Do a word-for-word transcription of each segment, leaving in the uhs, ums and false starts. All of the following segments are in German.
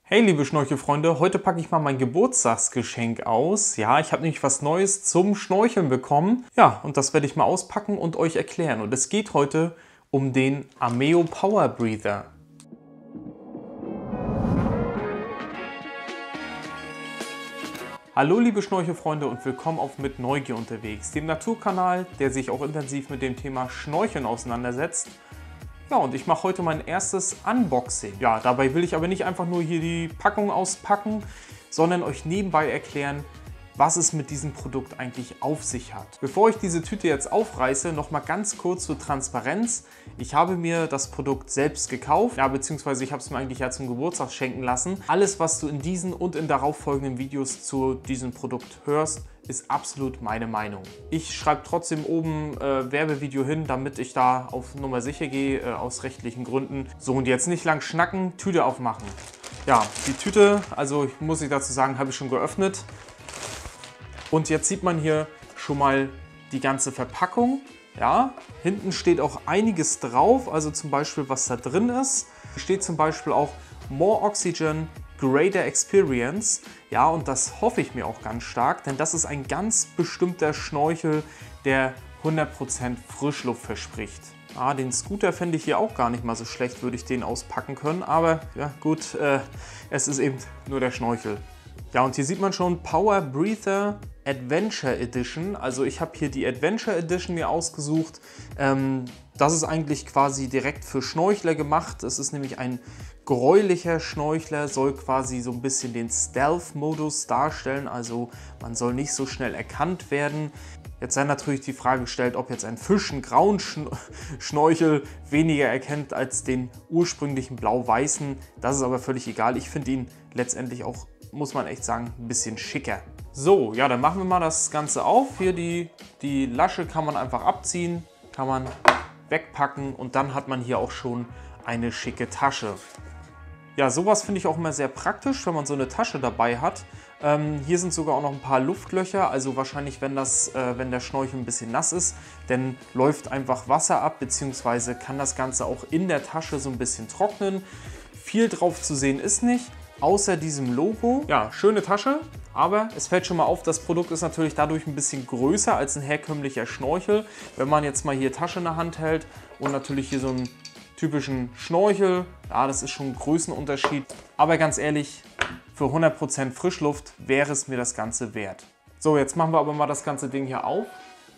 Hey liebe Schnorchelfreunde, heute packe ich mal mein Geburtstagsgeschenk aus. Ja, ich habe nämlich was Neues zum Schnorcheln bekommen. Ja, und das werde ich mal auspacken und euch erklären. Und es geht heute um den Ameo Power Breather. Hallo liebe Schnorchelfreunde und willkommen auf Mit Neugier unterwegs, dem Naturkanal, der sich auch intensiv mit dem Thema Schnorcheln auseinandersetzt. Ja, und ich mache heute mein erstes Unboxing. Ja, dabei will ich aber nicht einfach nur hier die Packung auspacken, sondern euch nebenbei erklären, was es mit diesem Produkt eigentlich auf sich hat. Bevor ich diese Tüte jetzt aufreiße, noch mal ganz kurz zur Transparenz. Ich habe mir das Produkt selbst gekauft, ja, beziehungsweise ich habe es mir eigentlich ja zum Geburtstag schenken lassen. Alles, was du in diesen und in darauffolgenden Videos zu diesem Produkt hörst, ist absolut meine Meinung. Ich schreibe trotzdem oben äh, Werbevideo hin, damit ich da auf Nummer sicher gehe, äh, aus rechtlichen Gründen. So, und jetzt nicht lang schnacken, Tüte aufmachen. Ja, die Tüte, also ich muss ich dazu sagen, habe ich schon geöffnet. Und jetzt sieht man hier schon mal die ganze Verpackung. Ja, hinten steht auch einiges drauf, also zum Beispiel, was da drin ist. Hier steht zum Beispiel auch More Oxygen, Greater Experience. Ja, und das hoffe ich mir auch ganz stark, denn das ist ein ganz bestimmter Schnorchel, der hundert Prozent Frischluft verspricht. Ah, den Scooter fände ich hier auch gar nicht mal so schlecht, würde ich den auspacken können. Aber ja gut, äh, es ist eben nur der Schnorchel. Ja, und hier sieht man schon Power Breather Adventure Edition. Also ich habe hier die Adventure Edition mir ausgesucht. Ähm, das ist eigentlich quasi direkt für Schnorchler gemacht. Es ist nämlich ein gräulicher Schnorchler, soll quasi so ein bisschen den Stealth-Modus darstellen. Also man soll nicht so schnell erkannt werden. Jetzt sei natürlich die Frage gestellt, ob jetzt ein Fisch einen grauen Schnorchel weniger erkennt als den ursprünglichen blau-weißen. Das ist aber völlig egal. Ich finde ihn letztendlich auch, muss man echt sagen, ein bisschen schicker. So, ja, dann machen wir mal das Ganze auf. Hier die, die Lasche kann man einfach abziehen, kann man wegpacken und dann hat man hier auch schon eine schicke Tasche. Ja, sowas finde ich auch immer sehr praktisch, wenn man so eine Tasche dabei hat. Ähm, hier sind sogar auch noch ein paar Luftlöcher, also wahrscheinlich, wenn, das, äh, wenn der Schnorchel ein bisschen nass ist, dann läuft einfach Wasser ab, beziehungsweise kann das Ganze auch in der Tasche so ein bisschen trocknen. Viel drauf zu sehen ist nicht, außer diesem Logo. Ja, schöne Tasche, aber es fällt schon mal auf, das Produkt ist natürlich dadurch ein bisschen größer als ein herkömmlicher Schnorchel. Wenn man jetzt mal hier Tasche in der Hand hält und natürlich hier so einen typischen Schnorchel, ja, das ist schon ein Größenunterschied. Aber ganz ehrlich, für hundert Prozent Frischluft wäre es mir das Ganze wert. So, jetzt machen wir aber mal das ganze Ding hier auf.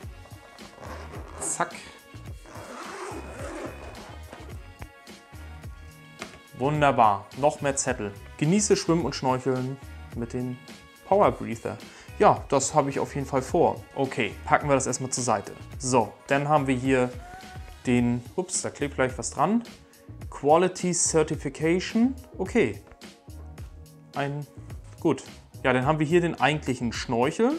Zack. Wunderbar, noch mehr Zettel. Genieße Schwimmen und Schnorcheln mit den Power Breather. Ja, das habe ich auf jeden Fall vor. Okay, packen wir das erstmal zur Seite. So, dann haben wir hier den, ups, da klebt gleich was dran. Quality Certification. Okay. Ein, gut. Ja, dann haben wir hier den eigentlichen Schnorchel.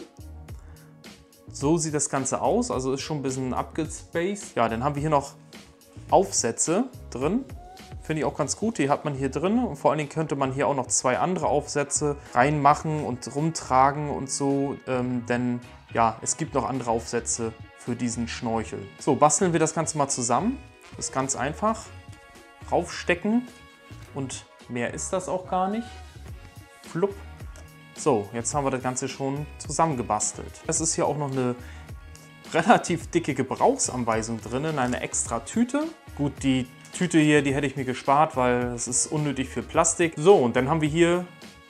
So sieht das Ganze aus, also ist schon ein bisschen abgespaced. Ja, dann haben wir hier noch Aufsätze drin. Finde ich auch ganz gut, die hat man hier drin und vor allen Dingen könnte man hier auch noch zwei andere Aufsätze reinmachen und rumtragen und so, ähm, denn ja, es gibt noch andere Aufsätze für diesen Schnorchel. So, basteln wir das Ganze mal zusammen. Das ist ganz einfach. Raufstecken und mehr ist das auch gar nicht. Flupp. So, jetzt haben wir das Ganze schon zusammengebastelt. Es ist hier auch noch eine relativ dicke Gebrauchsanweisung drin in einer extra Tüte. Gut, die Tüte hier, die hätte ich mir gespart, weil es ist unnötig für Plastik. So, und dann haben wir hier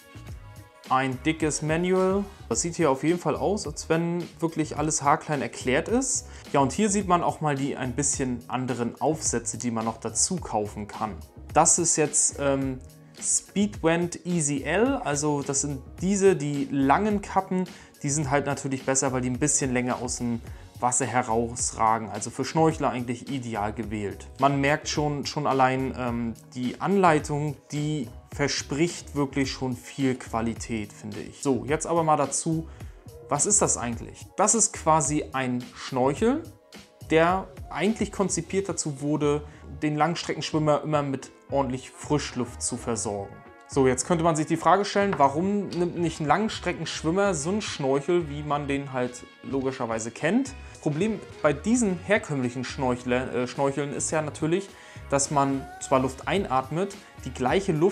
ein dickes Manual. Das sieht hier auf jeden Fall aus, als wenn wirklich alles haarklein erklärt ist. Ja, und hier sieht man auch mal die ein bisschen anderen Aufsätze, die man noch dazu kaufen kann. Das ist jetzt ähm, Speedvent Easy L, also das sind diese, die langen Kappen, die sind halt natürlich besser, weil die ein bisschen länger aus dem Wasser herausragen. Also für Schnorchler eigentlich ideal gewählt. Man merkt schon, schon allein ähm, die Anleitung, die verspricht wirklich schon viel Qualität, finde ich. So, jetzt aber mal dazu, was ist das eigentlich? Das ist quasi ein Schnorchel, der eigentlich konzipiert dazu wurde, den Langstreckenschwimmer immer mit ordentlich Frischluft zu versorgen. So, jetzt könnte man sich die Frage stellen, warum nimmt nicht ein Langstreckenschwimmer so einen Schnorchel, wie man den halt logischerweise kennt? Das Problem bei diesen herkömmlichen Schnorchler, äh, Schnorcheln ist ja natürlich, dass man zwar Luft einatmet, die gleiche Luft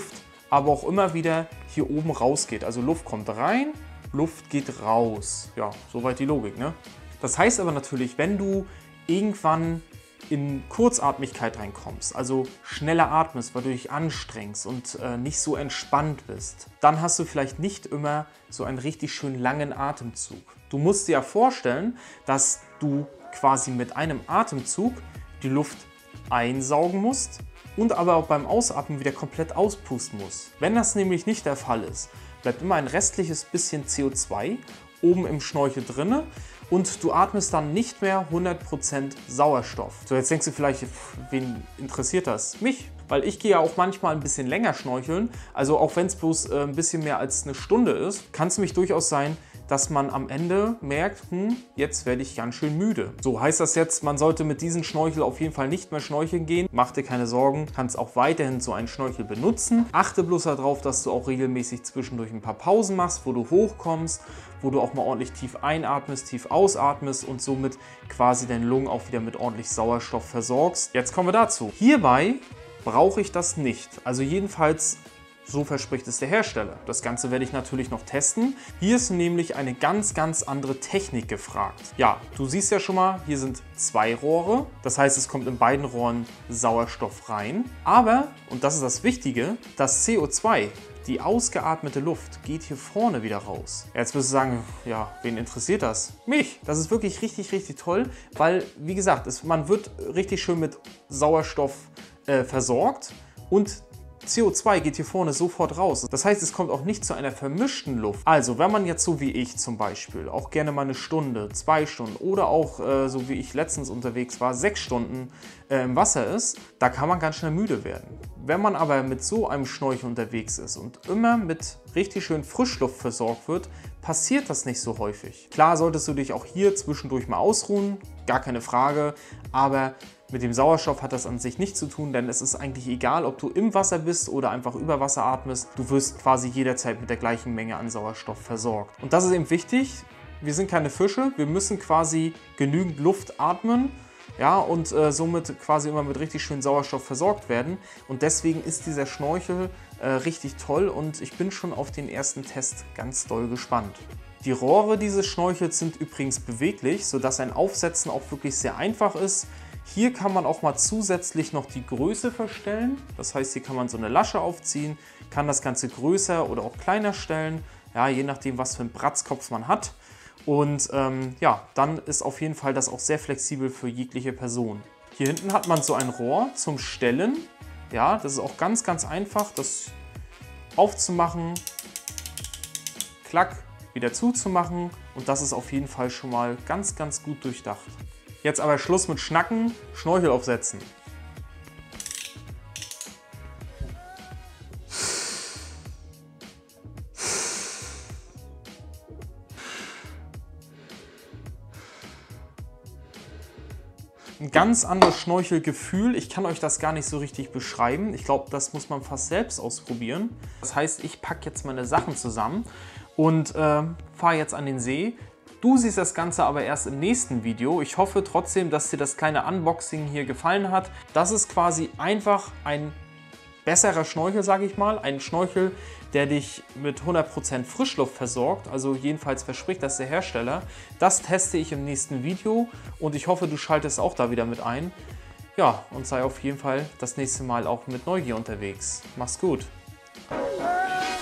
aber auch immer wieder hier oben rausgeht. Also Luft kommt rein, Luft geht raus. Ja, soweit die Logik, ne? Das heißt aber natürlich, wenn du irgendwann in Kurzatmigkeit reinkommst, also schneller atmest, weil du dich anstrengst und äh, nicht so entspannt bist, dann hast du vielleicht nicht immer so einen richtig schön langen Atemzug. Du musst dir ja vorstellen, dass du quasi mit einem Atemzug die Luft einsaugen musst und aber auch beim Ausatmen wieder komplett auspusten musst. Wenn das nämlich nicht der Fall ist, bleibt immer ein restliches bisschen C O zwei oben im Schnorchel drinne und du atmest dann nicht mehr hundert Prozent Sauerstoff. So, jetzt denkst du vielleicht, wen interessiert das? Mich. Weil ich gehe ja auch manchmal ein bisschen länger schnorcheln. Also auch wenn es bloß äh, ein bisschen mehr als eine Stunde ist, kann es nämlich durchaus sein, dass man am Ende merkt, hm, jetzt werde ich ganz schön müde. So heißt das jetzt, man sollte mit diesem Schnorchel auf jeden Fall nicht mehr schnorcheln gehen. Mach dir keine Sorgen, kannst auch weiterhin so einen Schnorchel benutzen. Achte bloß darauf, dass du auch regelmäßig zwischendurch ein paar Pausen machst, wo du hochkommst, wo du auch mal ordentlich tief einatmest, tief ausatmest und somit quasi deine Lungen auch wieder mit ordentlich Sauerstoff versorgst. Jetzt kommen wir dazu. Hierbei brauche ich das nicht. Also jedenfalls so verspricht es der Hersteller. Das Ganze werde ich natürlich noch testen. Hier ist nämlich eine ganz, ganz andere Technik gefragt. Ja, du siehst ja schon mal, hier sind zwei Rohre. Das heißt, es kommt in beiden Rohren Sauerstoff rein. Aber, und das ist das Wichtige, das C O zwei, die ausgeatmete Luft, geht hier vorne wieder raus. Jetzt wirst du sagen, ja, wen interessiert das? Mich! Das ist wirklich richtig, richtig toll, weil, wie gesagt, es, man wird richtig schön mit Sauerstoff äh, versorgt und C O zwei geht hier vorne sofort raus. Das heißt, es kommt auch nicht zu einer vermischten Luft. Also, wenn man jetzt so wie ich zum Beispiel auch gerne mal eine Stunde, zwei Stunden oder auch äh, so wie ich letztens unterwegs war, sechs Stunden äh, im Wasser ist, da kann man ganz schnell müde werden. Wenn man aber mit so einem Schnorchel unterwegs ist und immer mit richtig schön Frischluft versorgt wird, passiert das nicht so häufig. Klar solltest du dich auch hier zwischendurch mal ausruhen, gar keine Frage, aber mit dem Sauerstoff hat das an sich nichts zu tun, denn es ist eigentlich egal, ob du im Wasser bist oder einfach über Wasser atmest. Du wirst quasi jederzeit mit der gleichen Menge an Sauerstoff versorgt. Und das ist eben wichtig. Wir sind keine Fische, wir müssen quasi genügend Luft atmen, ja, und äh, somit quasi immer mit richtig schön Sauerstoff versorgt werden. Und deswegen ist dieser Schnorchel äh, richtig toll und ich bin schon auf den ersten Test ganz doll gespannt. Die Rohre dieses Schnorchels sind übrigens beweglich, sodass ein Aufsetzen auch wirklich sehr einfach ist. Hier kann man auch mal zusätzlich noch die Größe verstellen. Das heißt, hier kann man so eine Lasche aufziehen, kann das Ganze größer oder auch kleiner stellen, ja, je nachdem, was für einen Bratzkopf man hat. Und ähm, ja, dann ist auf jeden Fall das auch sehr flexibel für jegliche Person. Hier hinten hat man so ein Rohr zum Stellen. Ja, das ist auch ganz, ganz einfach, das aufzumachen, klack, wieder zuzumachen. Und das ist auf jeden Fall schon mal ganz, ganz gut durchdacht. Jetzt aber Schluss mit Schnacken, Schnorchel aufsetzen. Ein ganz anderes Schnorchelgefühl. Ich kann euch das gar nicht so richtig beschreiben. Ich glaube, das muss man fast selbst ausprobieren. Das heißt, ich packe jetzt meine Sachen zusammen und äh, fahre jetzt an den See. Du siehst das Ganze aber erst im nächsten Video. Ich hoffe trotzdem, dass dir das kleine Unboxing hier gefallen hat. Das ist quasi einfach ein besserer Schnorchel, sage ich mal. Ein Schnorchel, der dich mit hundert Prozent Frischluft versorgt. Also jedenfalls verspricht das der Hersteller. Das teste ich im nächsten Video und ich hoffe, du schaltest auch da wieder mit ein. Ja, und sei auf jeden Fall das nächste Mal auch mit Neugier unterwegs. Mach's gut!